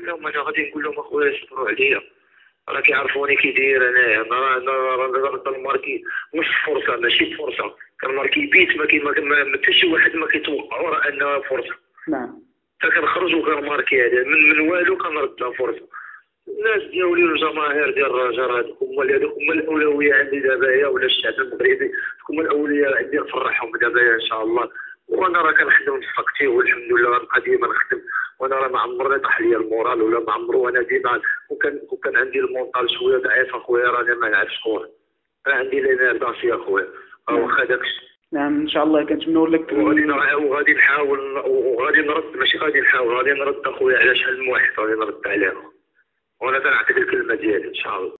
نقول لهم انا غادي نقول لهم اخويا صبروا عليا، راه كيعرفوني كي داير انايا. انا راه الماركي مش فرصه، ماشي فرصه، كنماركي بيت ما حتى شي واحد ما كيتوقعوا راه انها فرصه. نعم. فكنخرج وكنماركي هذا من والو كنرد لها فرصه. الناس ديالي والجماهير ديال الرجاء هذوك هما الاولويه عندي دابا، يا ولا الشعب المغربي هما الاولويه عندي، نفرحهم دابا ان شاء الله. وانا راه كنخدم في طاقتي والحمد لله غنبقى ديما نخدم، وانا راه ما عمرني طاح ليا المورال ولا ما عمرو، وانا ديما وكان عندي المونطال شويه ضعيف اخويا، راني ما نعرفش خويا، راه عندي لينيرداسي اخويا، واخا داكشي. نعم ان شاء الله كنتمنوا لك وغادي نحاول وغادي نرد، ماشي غادي نحاول، غادي نرد اخويا على شحال من واحد غادي نرد عليه، وانا كنعطيك الكلمه ديالي ان شاء الله.